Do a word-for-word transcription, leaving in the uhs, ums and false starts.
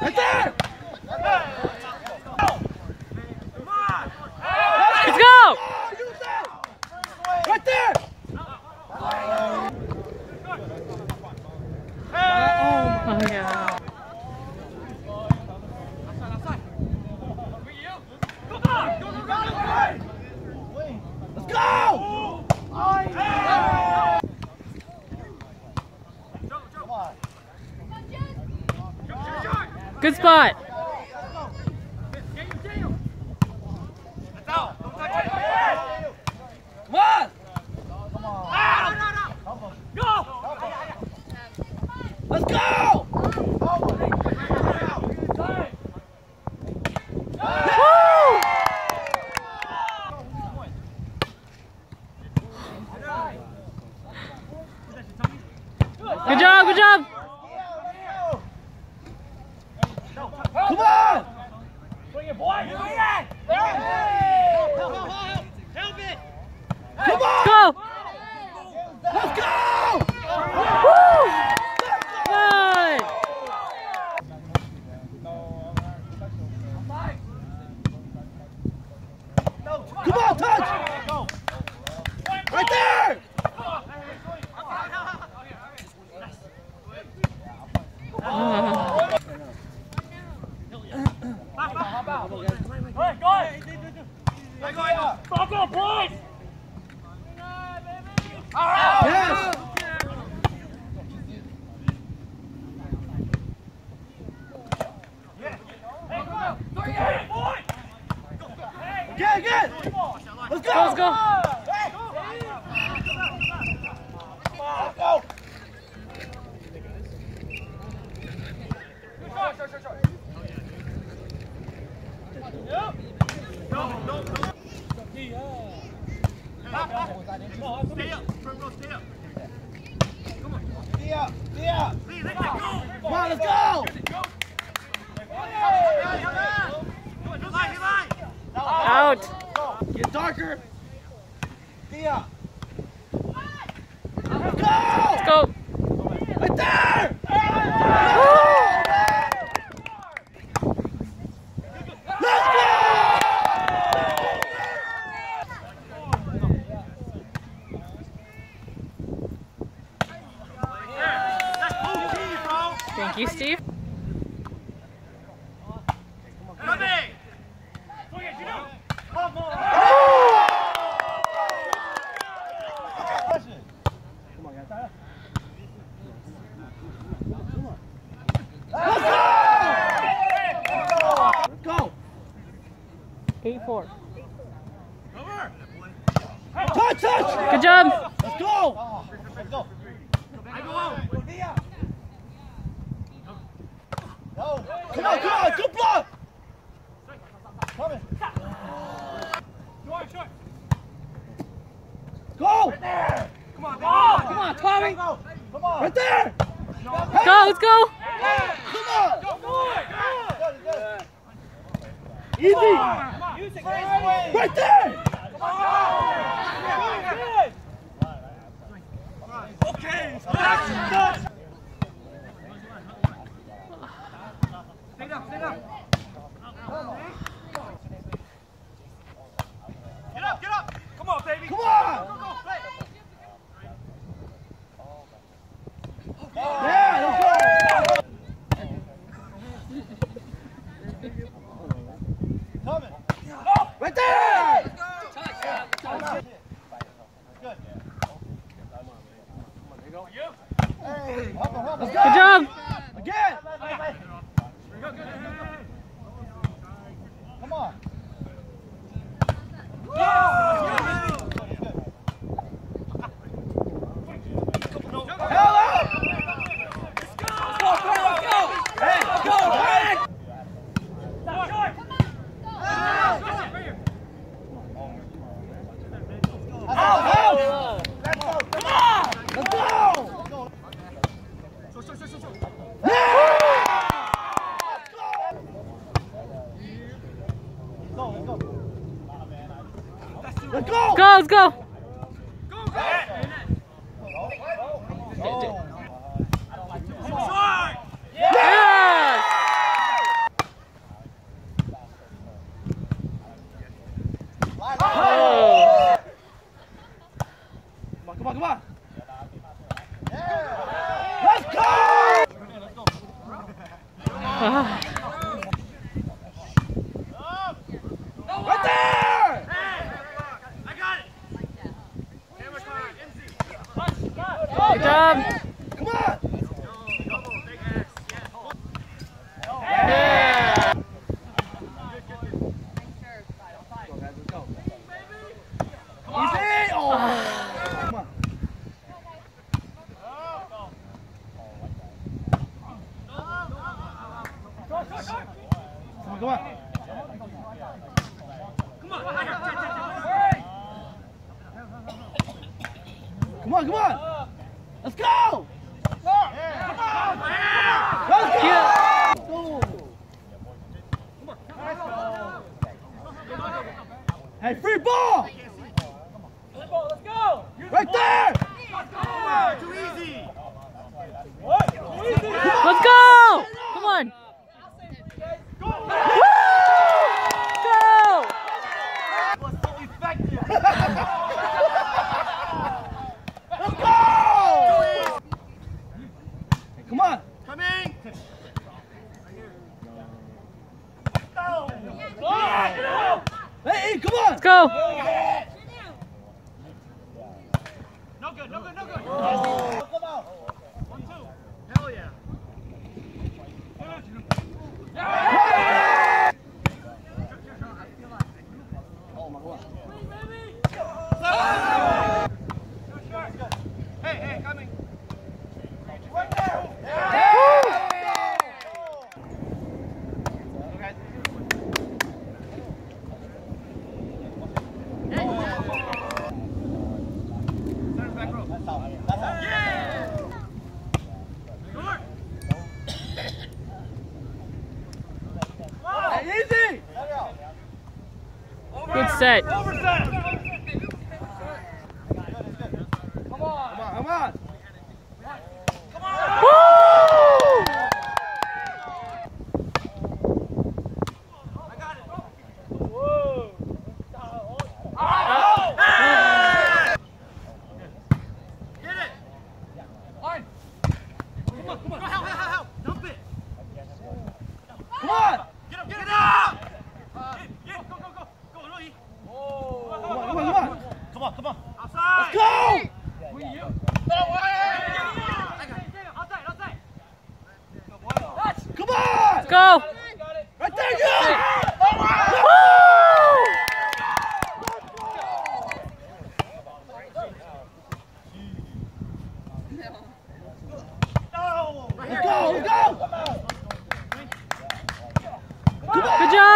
Right there! Let's go! Right there! Oh yeah. Let's go! Good spot. Come on! Let's go! Good job, good job. Come on! Swing it, boy! Help it! Come on! Go! Let's go! Woo! Good. Come on, touch! Right there! Back up, boys! Yes! Again, again! Let's go! Let's go! Let's go! Stay up, front row, stay up. Come on. Stay up, stay up. Lee, let that go. Come on, let's go! Out. Get darker. Stay up. Let's go! Let's go. Right there! Let's go! Thank you, Steve. eight four. Touch, touch! Good job. Let's go! Let's go! I go out. No. Come on, come on, good block! Coming. Go! Right there! Come on, Oh, come on, Tommy! Come on! Right there! Go, let's go. Yeah. Come on! Go, boy! Good, good. Easy! Right there! Okay! Stay down, stay down! Get up, get up! Come on, baby! Come on! Go, go, play! Yeah, let's go! Coming! Right there! Good. Hey, help him, help him. Good job. Again! Come on! Hell up! Let's go, let's go! Hey, let's go! Hey! Out, out! Let's go! Come on! Let's go! Let's go! Go, let's go. Yes! Yes. Ah. Right there! I got it! Camera time, M Z. Good job. Come on! Double, big ass. Yeah. Easy! Oh! Come on. Come on, come on. Come on, come on! Let's go! Let's go! Hey, free ball! Let's go, let's go! Right there! Come on, too easy! Let's go! Come on. Go! Go! Was so effective! Let's go! Hey, come on! Coming! Hey, come on! Let's go! No good, no good, no good! Oh. Come out! One, two. Hell yeah! Oh my God. Hey, hey, coming! Right there! Easy! Good set. Come on, come on! Woo! I got it! Get it! Line! Come on, come on! Help, help, help, help! Dump it! Come on! Get up, get it up! Get, get, go, go, go! Go, Louis! Come on, come on, come on! Come on, come on! Outside! Let's go! Outside, outside! Come on! Let's go! Right there, you! Woo! No! Let's go, let's go! Come on! Good job!